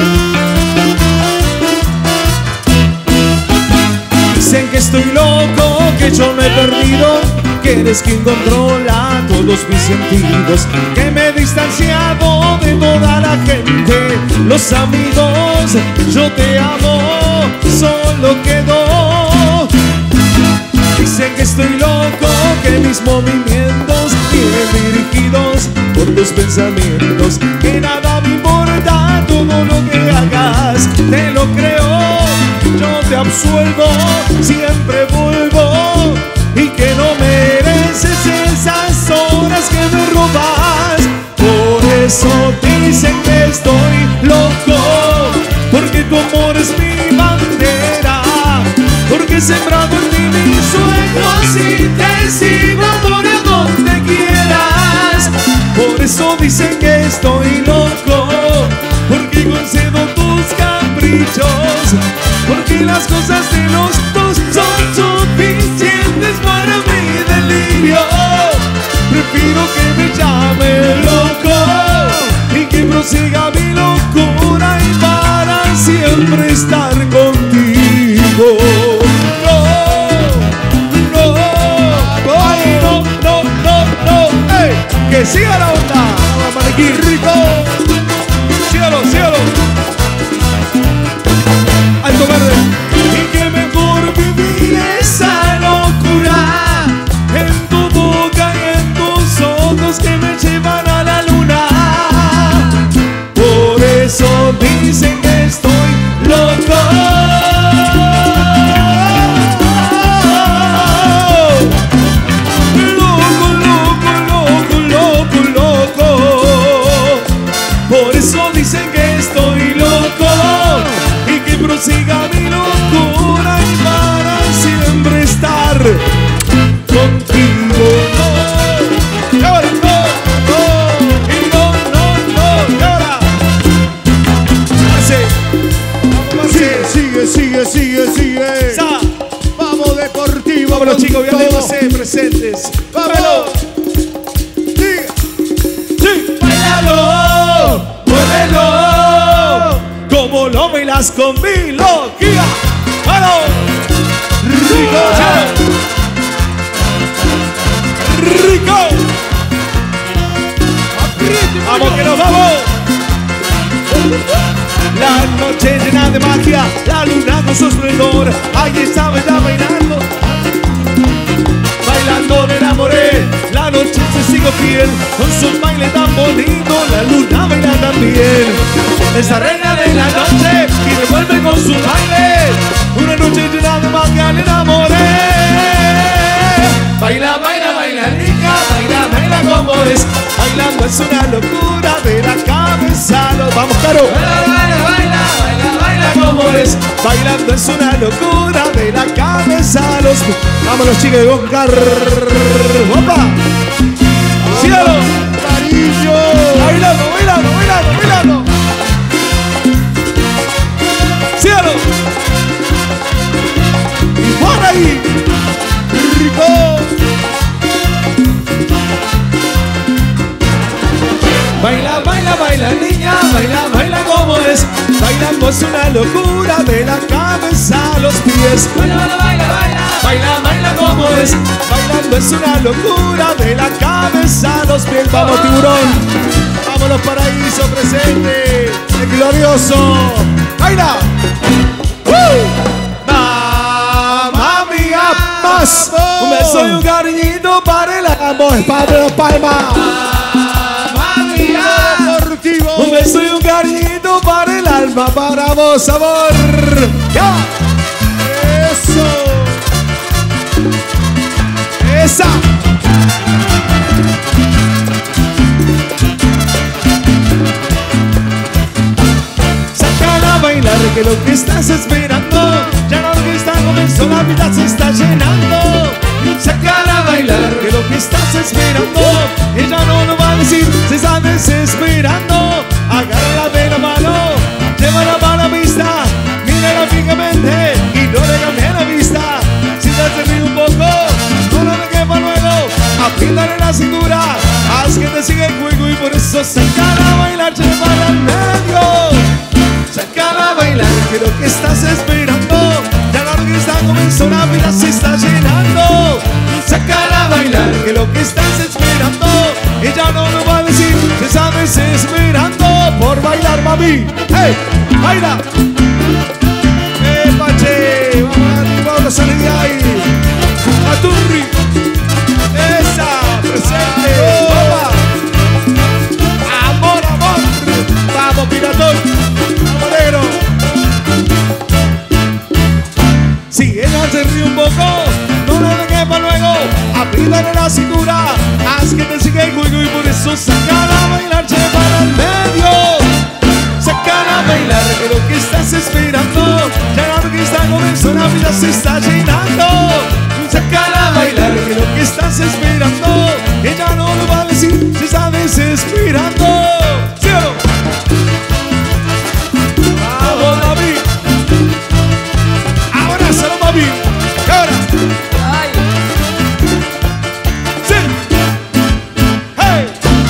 Dicen que estoy loco, que yo me he perdido, que eres quien controla todos mis sentidos, que me he distanciado de toda la gente, los amigos. Yo te amo, solo quedo. Dicen que estoy loco, que mis movimientos vienen dirigidos por tus pensamientos, que nada me importa todo lo que hagas, te lo creo, yo te absuelvo, siempre vuelvo, y que no mereces esas horas que me robas. Por eso dicen que estoy loco, porque tu amor es mi bandera, porque he sembrado en ti mis sueños y te sigo por donde quieras. Por eso dicen que estoy loco, porque concedo tus caprichos, porque las cosas de los dos son suficientes para mi delirio. Prefiero que me llame loco y que prosiga mi locura y para siempre estar contigo. Que siga la onda, Maniquí Rico. Sígalo, sígalo. Alto Verde. Y que mejor vivir esa locura en tu boca y en tus ojos que me llevan a la luna. Por eso dicen que estoy loco. sigue. Vamos, Deportivo. Vamos los chicos, con bien todo. presentes. Vamos. Sigue. Sí. Báilalo, muévelo, como lo bailas con mi loquía. ¡Vamos! ¡Rico! ¡Rico! ¡Vamos que nos vamos! La noche llena de magia, la luna con su esplendor. Ahí estaba ella bailando. Bailando me enamoré, la noche se sigo fiel. Con sus bailes tan bonitos, la luna baila también. Es la reina de la noche y revuelve con sus bailes. Una noche llena de magia le enamoré. Baila, baila, baila niña, baila, baila como es. Bailando es una locura de la cabeza. Vamos, Caro. Baila, baila, baila, baila, baila como es. Bailando es una locura de la cabeza a los pies. Vámonos, chicos, de Oscar. ¡Opa! ¡Cielo! Cariño. ¡Bailando, bailando, bailando, bailando! ¡Cielo! ¡Y por ahí! Rico. Baila, baila, baila, niña, baila, baila como es. Bailando es una locura de la cabeza a los pies. Baila, baila, baila, baila, baila, baila como es. Bailando es una locura de la cabeza a los pies. Vamos, tiburón. Vamos, los paraísos presentes. El glorioso. Baila. Mamma mía, más. Un beso y un cariñito para el amor. Para la palma. Deportivo. Un beso y un cariñito para el alma, para vos, amor. ¡Ya! Eso. ¡Esa! Sácala a bailar, que lo que estás esperando. Ya la orquesta comenzó, la vida se está llenando. Sácala a bailar, que lo que estás esperando. Ella no lo va a decir, se está desesperando. Agárrala de la mano, llévala para la vista. Mírala fijamente y no le cambie la vista. Si te ríe un poco, no lo dejes para luego. Apriétale la cintura, haz que te siga el juego. Y por eso sácala a bailar, llévala al medio. Sácala a bailar, que lo que estás esperando. Ya la orquesta comenzó, la vida se está llenando. Sácala a bailar, que lo que estás esperando. Ella no lo va a decir, se está desesperando por bailar, mami. ¡Hey! ¡Baila! Pache! ¡Vamos a salir de ahí! ¡Aturri! ¡Esa! ¡Presente! ¡Opa! ¡Amor, amor! ¡Vamos, piratón! ¡Vamos, negro! Si ella se ríe un poco, no lo dejes para luego. Apriétale la cintura, haz que te siga el juego. Y por eso sácala a bailar, llévala al medio. Sácala a bailar, que lo que estás esperando. Ya la orquesta comenzó, la vida se está llenando. Sácala a bailar, que lo que estás esperando. Ella no lo va a decir, se está desesperando. ¡Cielo! ¡Vamos, mami! ¡Abrázalo, mami! ¡Ahora! Ay, ¡Sí! ¡Hey!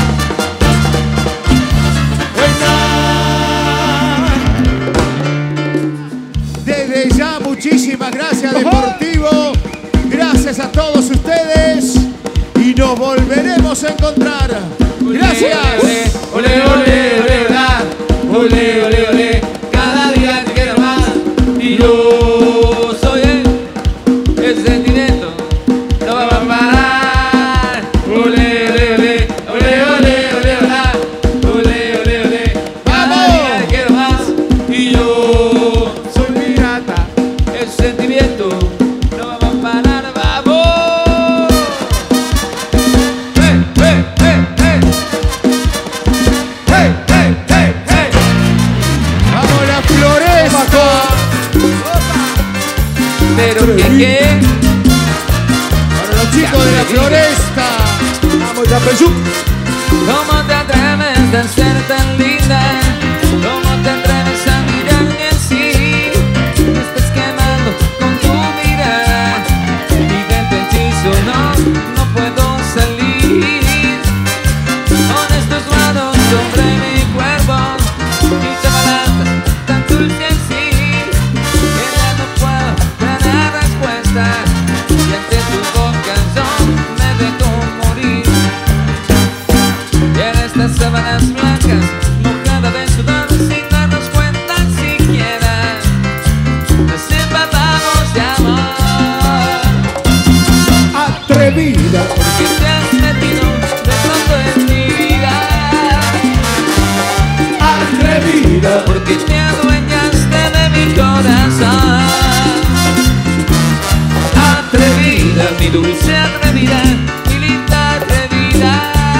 Desde ya, muchísimas gracias, Deportivo. Gracias a todos ustedes. Y nos volveremos a encontrar. Gracias. ole, ole, ole, ole, ole, ole, ole, cada día te quiero más. Y yo soy el sentimiento, no va a parar. Ole, ole, ole, ole, ole, ole, ole, ole, ole, cada día te quiero más. Y yo soy pirata, el sentimiento no va a parar. ¡Vamos! ¡Hey, hey, hey, hey! ¡Hey, hey, hey, hey! Vamos, la floresta. Pero que Para los chicos de la floresta. ¡Vamos, ya, Peyú! ¿Cómo te atreves a ser tan linda? ¿Cómo te atreves a mirarme así? Me estás quemando con mi dulce atrevida, mi linda atrevida.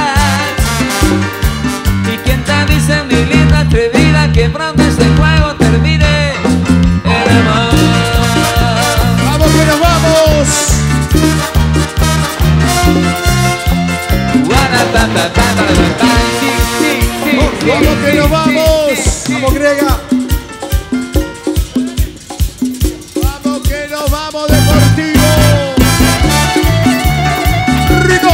¿Y quién te dice, mi linda atrevida, que pronto este juego termine el amor? ¡Vamos que nos vamos! ¡Vamos que nos vamos! ¡Vamos, Grega! ¡Vamos que nos vamos, Deportivo! ¡Rico!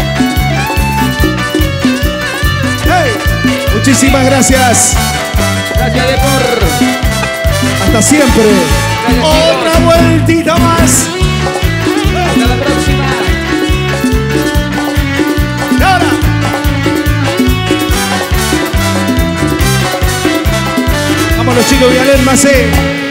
¡Hey! Muchísimas gracias. Gracias, Depor. Hasta siempre. Gracias, Otra chicos. vueltita más. Hasta la próxima. Y ahora. Vámonos, chicos, Vialén Macé.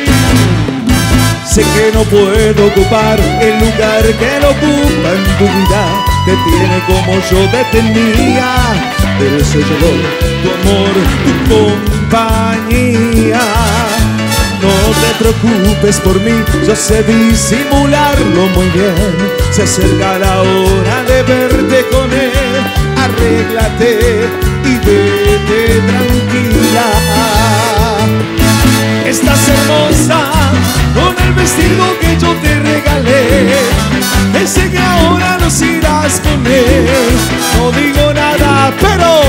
Sé que no puedo ocupar el lugar que lo ocupa en tu vida. Te tiene como yo te tenía, pero se llegó tu amor, tu compañía. No te preocupes por mí, yo sé disimularlo muy bien. Se acerca la hora de verte con él. Arréglate y vete tranquila. Estás hermosa con el vestido que yo te regalé. Sé que ahora nos irás con él. No digo nada, pero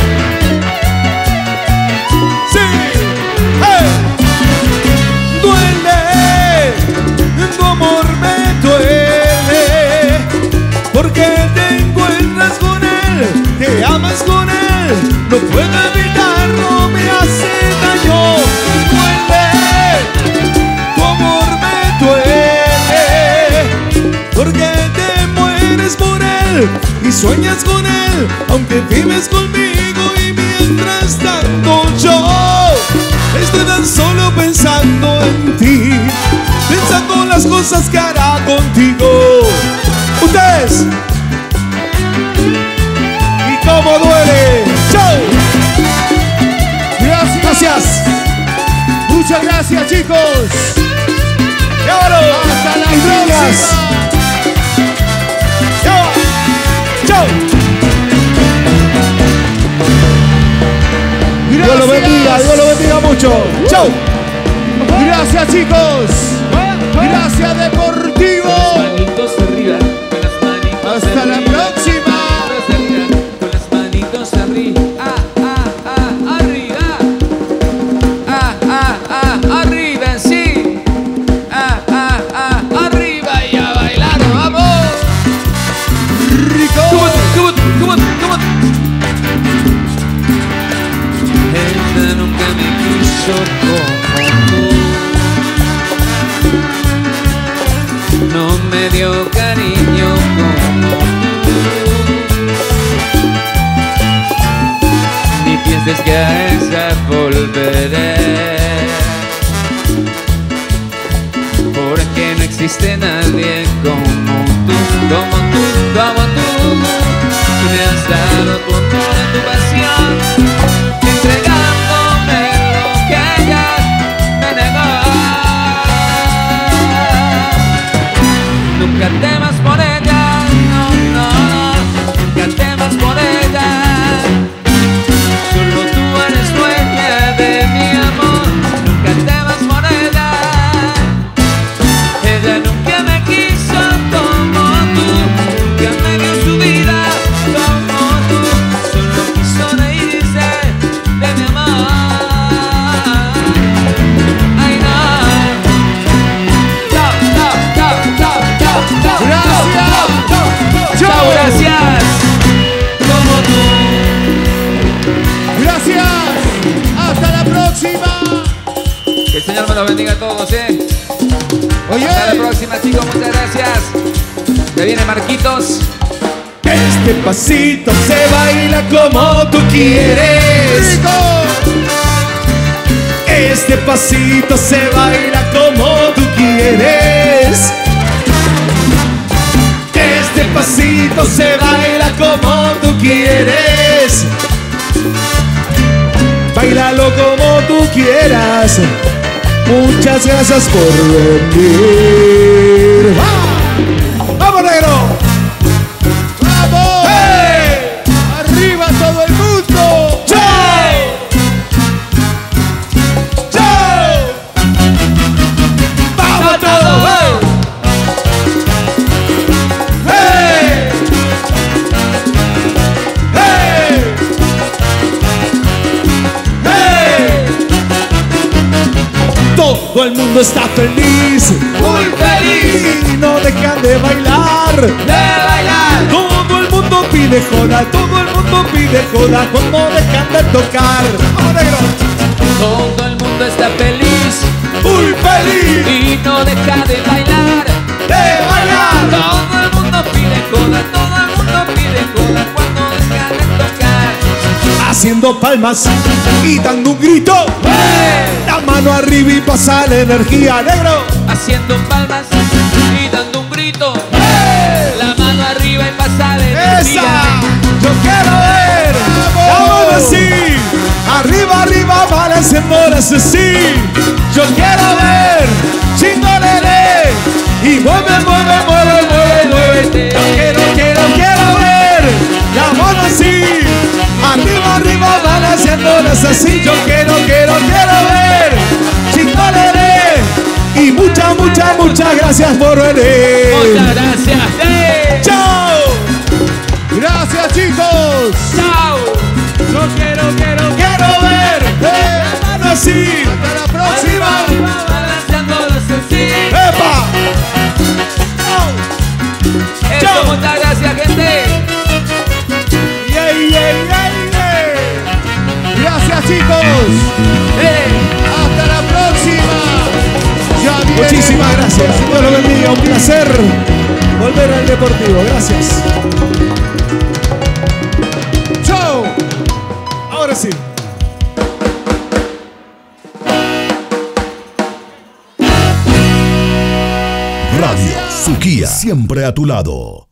sí, hey. Duele, tu amor me duele, porque te encuentras con él, te amas con él, no puedo evitarlo, me hace daño. Duele, tu amor me duele, porque te mueres por él y sueñas con él, aunque vives conmigo, y mientras tanto yo estoy tan solo pensando en ti, pensando las cosas que hará contigo. Ustedes, y cómo duele. ¡Chau! Gracias. Gracias. Muchas gracias, chicos. ¡Llévalo! Hasta la Mis niñas. próxima. ¡Chau! ¡Chau! Dios lo bendiga, Dios lo bendiga mucho. ¡Chau! Gracias, chicos. Gracias, Deportivo. Manitos arriba, con las manitos Hasta la arriba. próxima. Con las manitos arriba. Arriba. Arriba, sí. Arriba y a bailar, vamos. Rico. Come on. Ella nunca me quiso como tú. No me dio cariño como tú. Ni pienses que a esa volveré, porque no existe nadie como tú, como tú, como tú. Me has dado tu amor, tu pasión, entregándome lo que ella me negó. Nunca temas por ella, no, nunca temas por ella. Solo tú eres dueña de mi amor, nunca temas por ella. Ella nunca me quiso como tú, nunca me dio su vida como tú. Solo quiso reírse de mi amor. Ay no. Chao. Gracias. Chao, gracias. Como tú. Gracias. Hasta la próxima. Que el Señor me los bendiga a todos, Oye. Hasta la próxima, chicos, muchas gracias. Ya viene Marquitos. Este pasito se baila como tú quieres. Rico. Este pasito se baila como tú quieres. Este pasito se baila como tú quieres. Báilalo como tú quieras. Muchas gracias por venir. ¡Vamos, negro! Todo el mundo está feliz, muy feliz y no dejan de bailar. de bailar. Todo el mundo pide joda, todo el mundo pide joda cuando dejan de tocar. ¡Vamos, negro! Todo el mundo está feliz Muy feliz y no deja de bailar. de bailar. Todo el mundo pide cola, todo el mundo pide cola cuando deja de tocar. Haciendo palmas y dando un grito. ¡Eh! La mano arriba y pasa la energía, negro. Haciendo palmas y dando un grito. La mano arriba y pasa la energía. ¡Esa! Yo quiero ver. ¡Vamos así! Arriba, arriba, balanceándolas así. Yo quiero ver. Chingolele. Y mueve, mueve, mueve, mueve, mueve. Quiero ver. La mano así. Arriba, arriba, balanceándolas así. Yo quiero ver. Chingolele. Y muchas gracias por venir. Muchas gracias. ¡Chao! Gracias, chicos. Chao. Yo quiero ver. La mano así. Hasta la próxima. Arriba, balanceándolos así. ¡Epa! Eso, Chao. muchas gracias, gente. Gracias, chicos. Hasta la próxima. Ya viene. Muchísimas gracias. Dios lo bendiga. Un placer volver al Deportivo. Gracias. Chao. Ahora sí. Radio Suquía, siempre a tu lado.